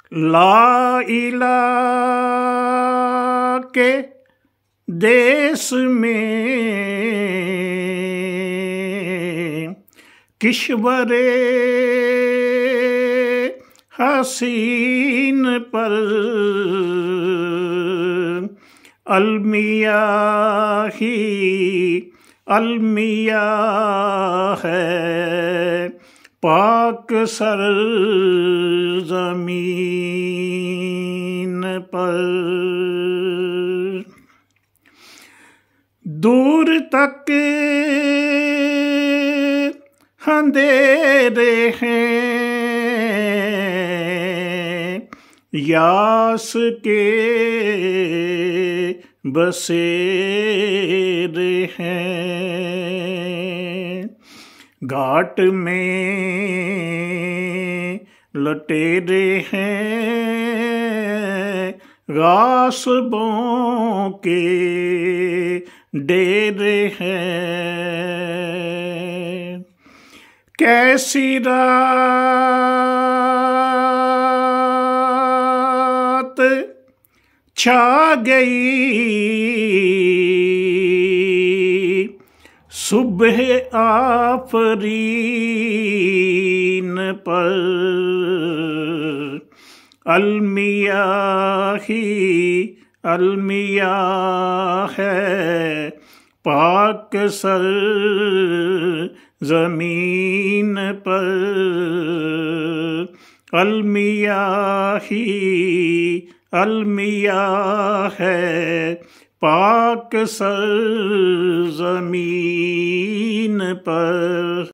ला इला के देश में किश्वरे हसीन पर अलमिया ही अलमिया है पाक सरज़मीन पर। दूर तक अंधेरे हैं यास के बसेरे हैं। घाट में लटेरे हैं गासबों के डेरे हैं। कैसी रात छा गई सुबह आफरीन पर अलमिया ही अलमिया है पाक सरज़मीन पर। अलमिया ही अलमिया है पाक सरज़मीन पर।